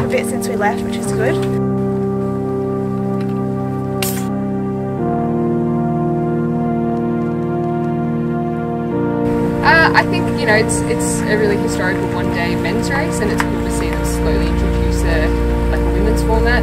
a bit since we left, which is good. I think, you know, it's a really historical one-day men's race, and it's cool to see them slowly introduce a women's format.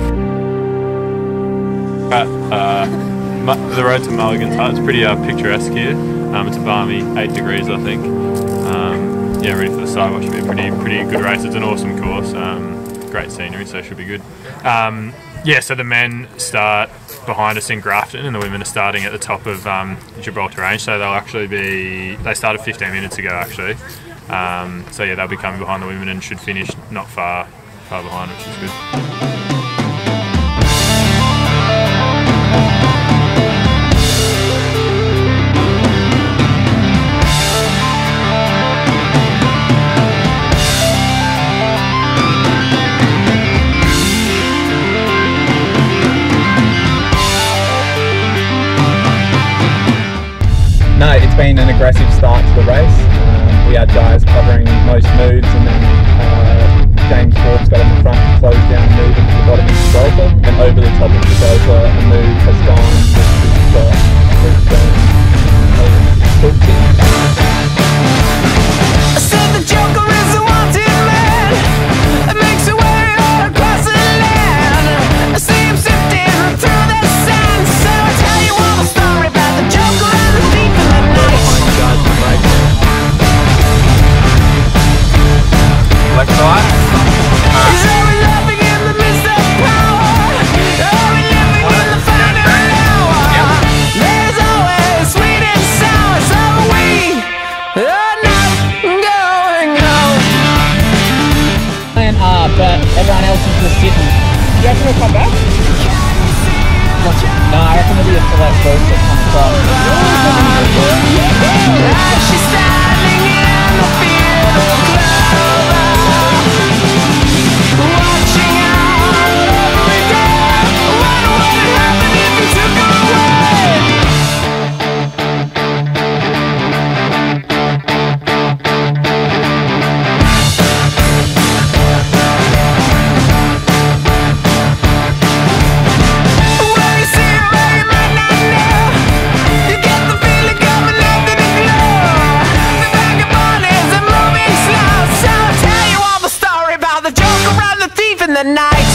The road to Mulligan's Hut is pretty picturesque here. It's a balmy 8 degrees, I think. Yeah, ready for the sidewalk. Should be a pretty good race. It's an awesome course. Great scenery, so it should be good. Yeah, so the men start behind us in Grafton, and the women are starting at the top of Gerbrolta range. So they'll actually be. They started 15 minutes ago, actually. So yeah, they'll be coming behind the women and should finish not far behind, which is good. No, it's been an aggressive start to the race. We had guys covering most moves, and then James Forbes got on the front to close down the move into the bottom of Gerbrolta, and over the top of Gerbrolta a move has gone with Schultz. I said the Joker is a wanted man. It makes a way all across the land. I see him sifting through the sand. So I tell you all the story about the Joker and the thief in the night. Left side. He's always laughing in the midst of power. Always living in the final hour. There's always sweet and sour. So we are not going home. But everyone else is just sitting. Do you reckon we'll come back? No, I reckon there'll be a select group that comes across. She's standing in the field of clover, watching out every day. What would happen if you took her away? Where you see her, where you might not know. You get the feeling coming up in the glow. The vagabond is a moving slow. So I'll tell you all the story about the Joker and the thief in the night.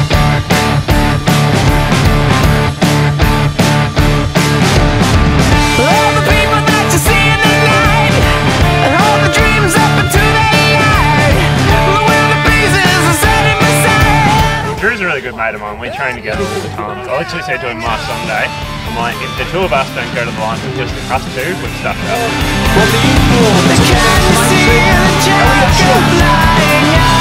All the people that you see in the night, and all the dreams up into the light. The wilder pieces are setting aside. Drew's a really good mate of mine. We train together all the time. I literally said to him last Sunday, I'm like, if the two of us don't go to the line with just us two, we've stuffed up. The kind you see in the Joker flying out.